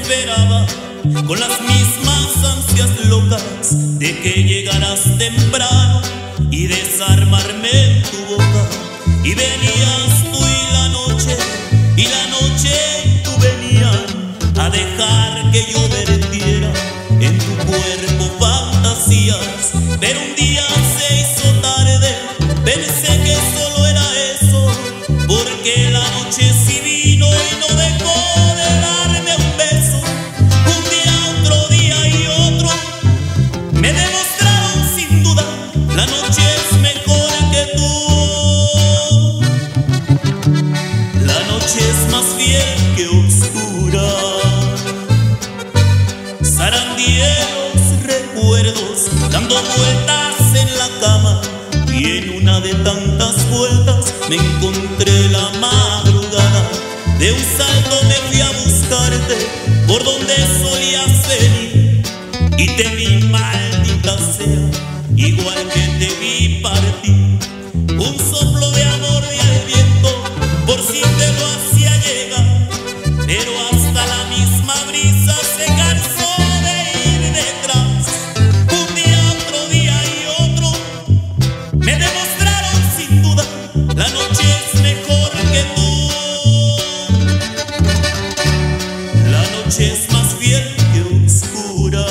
esperaba con las mismas ansias locas de que llegaras temprano y desarmarme en tu boca. Y venías tú y la noche y tú venían a dejar que yo vertiera en tu cuerpo fantasías. Pero un día se hizo tarde, pensé que solo era eso, porque la noche sí vino y no dejó de darme un beso. Un día, otro día y otro me demostraron sin duda, la noche es mejor que tú. La noche es más fiel que oscura. Zarandieros recuerdos dando vueltas en la cama, y en una de tantas vueltas me encontré la madrugada. De un salto me fui a buscarte por donde solías venir, y te vi, maldita sea, igual que te vi partir. Un soplo de amor y al viento, por si te lo hacía llegar, pero hasta la misma brisa se cansó de ir detrás. Un día, otro día y otro me demostraron sin duda, la noche es mejor que tú. La noche es más fiel que oscura.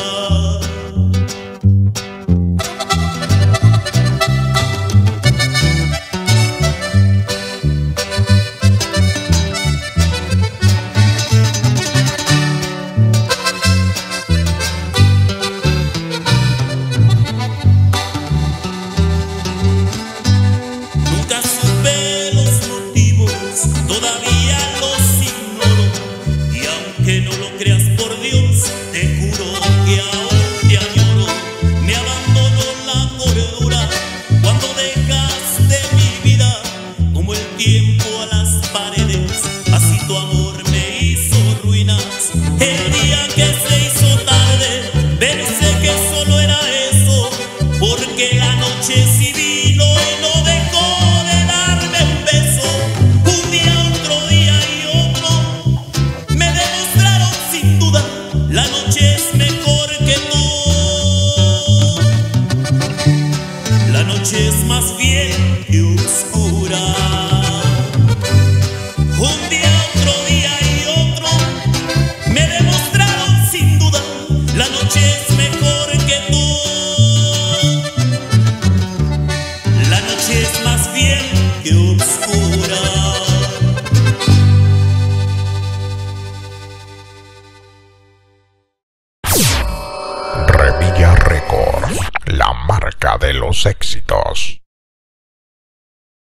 Nunca supe los motivos, todavía los ignoro, y aunque no lo creas, por Dios, te juro que aún te añoro. Me abandonó la cordura cuando dejaste mi vida, como el tiempo a las paredes, así tu amor me hizo ruinas. El día que se hizo tarde, pensé que solo era eso, porque la noche sí vino y no dejó de darme un beso. Un día, otro día y otro me demostraron sin duda, la noche es mejor que tú. La noche es más fiel que oscura. Un día, otro día y otro me demostraron sin duda, la noche es mejor que tú. La noche es más fiel que oscura. Revilla Records, la marca de los éxitos.